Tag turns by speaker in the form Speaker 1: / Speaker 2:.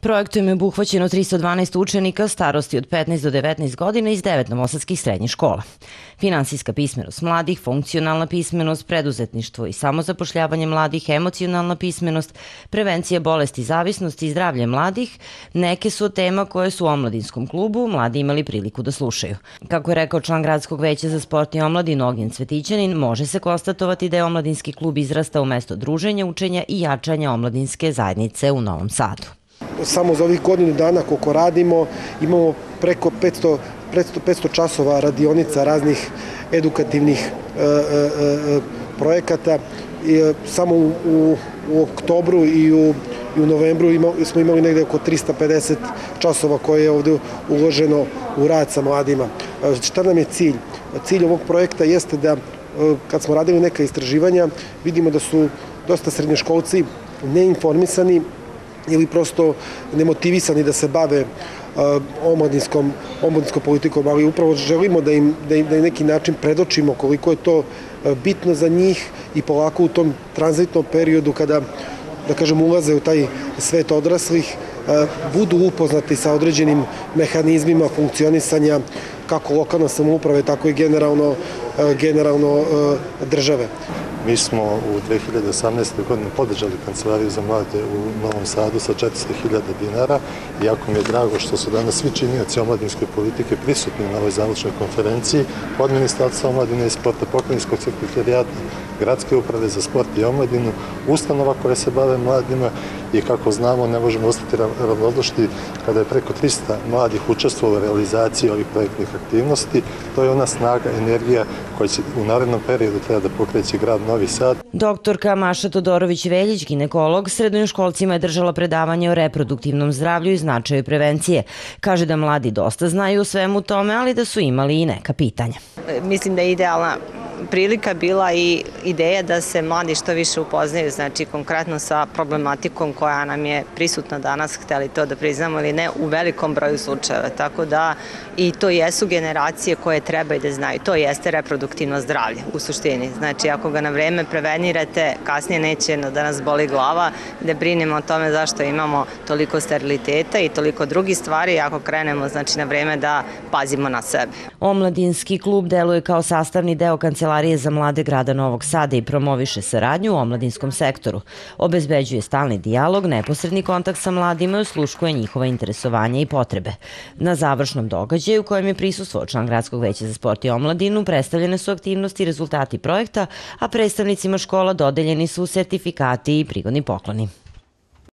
Speaker 1: Projektom je obuhvaćeno 312 učenika starosti od 15 do 19 godina iz 9 novosadskih srednjih škola. Finansijska pismenost mladih, funkcionalna pismenost, preduzetništvo i samozapošljavanje mladih, emocionalna pismenost, prevencija bolesti, zavisnosti i zdravlje mladih neke su od tema koje su u omladinskom klubu mladi imali priliku da slušaju. Kako je rekao član Gradskog veća za sport i omladinu Ognjen Cvetićanin, može se konstatovati da je omladinski klub izrastao u mesto druženja, učenja i jačanja omladinske zajednice u Novom Sadu.
Speaker 2: Samo za ovih godinu dana koliko radimo imamo preko 500 časova radionica raznih edukativnih projekata. Samo u oktobru i u novembru smo imali negde oko 350 časova koje je ovde uloženo u rad sa mladima. Šta nam je cilj? Cilj ovog projekta jeste da kad smo radili neka istraživanja vidimo da su dosta srednjoškolci neinformisani ili prosto nemotivisani da se bave omladinskom politikom, ali upravo želimo da im na neki način predočimo koliko je to bitno za njih i polako u tom tranzitnom periodu kada, da kažem, ulaze u taj svet odraslih, budu upoznati sa određenim mehanizmima funkcionisanja kako lokalne samouprave, tako i generalno države.
Speaker 3: Mi smo u 2018. godini podržali Kancelariju za mlade u Novom Sadu sa 400.000 dinara. Jako mi je drago što su danas svi činioci omladinske politike prisutni na ovoj završnoj konferenciji od Ministarstva omladine i sporta, Pokrajinskog sekretarijata, Gradske uprave za sport i omladinu, ustanova koje se bave mladima i kako znamo ne možemo ostati ravnodušni kada je preko 300 mladih učestvovalo u realizaciji ovih projektnih aktivnosti. To je ona snaga, energija koja će u narednom periodu treba da pokreće grad Novi Sad.
Speaker 1: Doktorka Maša Todorović-Veljić, ginekolog, srednjoškolcima je držala predavanje o reproduktivnom zdravlju i značaju prevencije. Kaže da mladi dosta znaju o svemu tome, ali da su imali i neka pitanja.
Speaker 4: Mislim da je idealna prilika bila i ideja da se mladi što više upoznaju, znači konkretno sa problematikom koja nam je prisutna danas, hteli to da priznamo ili ne, u velikom broju slučajeva. Tako da i to jesu generacije koje treba i da znaju. To jeste reproduktivno zdravlje u suštini. Znači ako ga na vreme prevenirate, kasnije neće da nas boli glava, da brinemo o tome zašto imamo toliko steriliteta i toliko drugih stvari, ako krenemo znači na vreme da pazimo na sebe.
Speaker 1: Omladinski klub deluje kao sastavni deo Kancelarije za mlade grada Novog Sada i promoviše saradnju u omladinskom sektoru. Obezbeđuje stalni dijalog, neposredni kontakt sa mladima i osluškuje njihova interesovanja i potrebe. Na završnom događaju u kojem je prisustvovao član Gradskog veća za sport i omladinu predstavljene su aktivnosti i rezultati projekta, a predstavnicima škola dodeljeni su sertifikati i prigodni pokloni.